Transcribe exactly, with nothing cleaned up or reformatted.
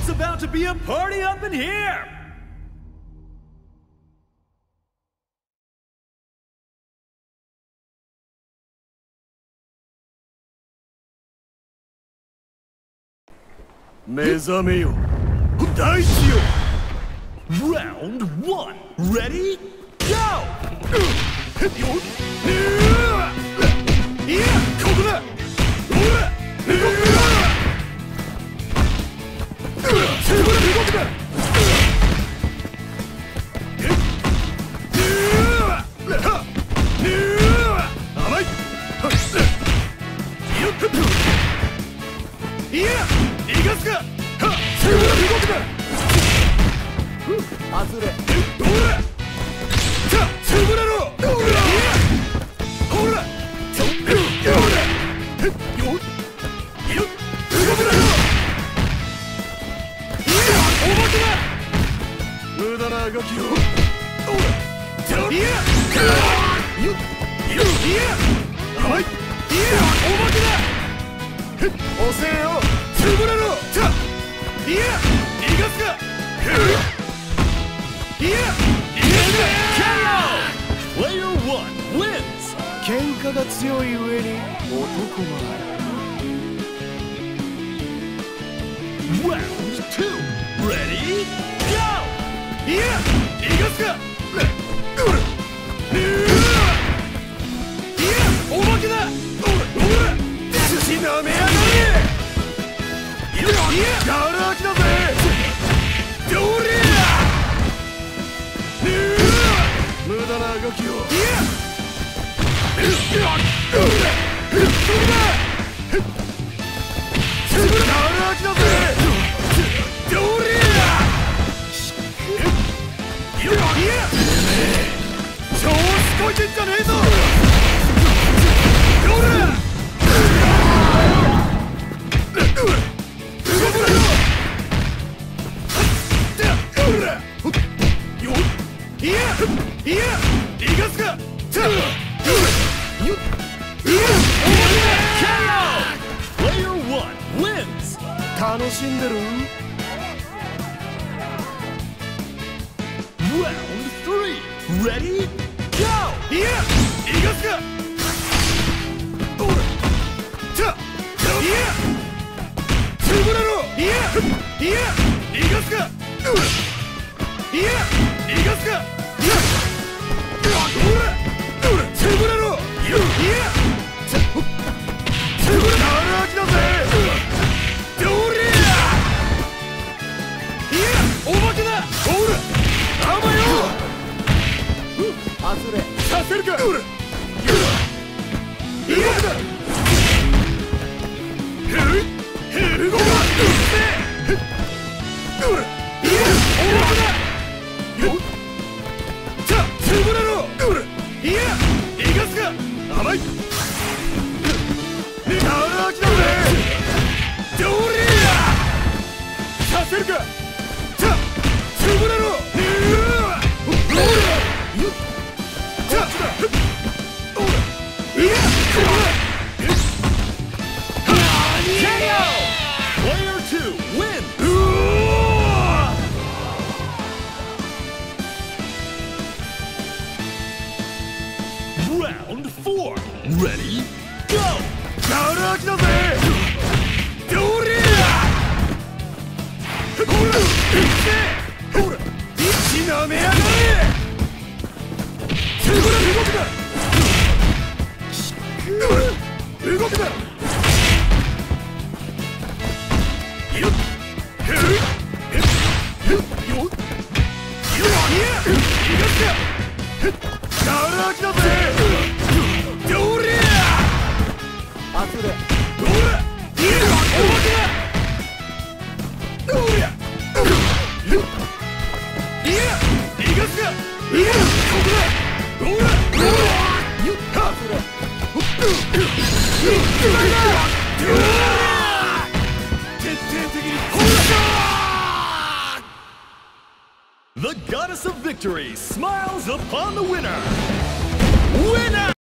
It's about to be a party up in here! Mezame yo. Daichi yo. Round one. Ready? Go! Yeah! Kokura! Player one wins! 喧嘩が強い上に男前 Round two. Ready? Go! Yeah! いがすか Yeah! おまけだ しなめやがれ Yeah! ガラ空きだぜ どれ 無駄な動きを Yeah! 楽しんでる Round three. Ready? Go! Yeah! いがすか Yeah! つぶれろ Yeah! Yeah! いがすか Yeah! いがすか Yeah! つぶれろ Yeah! つぶれろ 荒きだぜ おまけだほらあばよ外れさせるかほらいやだへいへい動かせほらいやおまけだよさあつぶれろほらいやいがすか甘い荒きだぜどれやさせるかつぶれろ Player two wins! Round four. Ready? Go! ガラ空きだぜどれほらほらしなめやがれつぶれ動くだ動くだよっへいへいよっよっいやいがすかガラ空きだぜどれあつれほらいやおまけだどれやいやいがすかいやここだほらほらよっはつれ徹底的にほら The goddess of victory smiles upon the winner! Winner!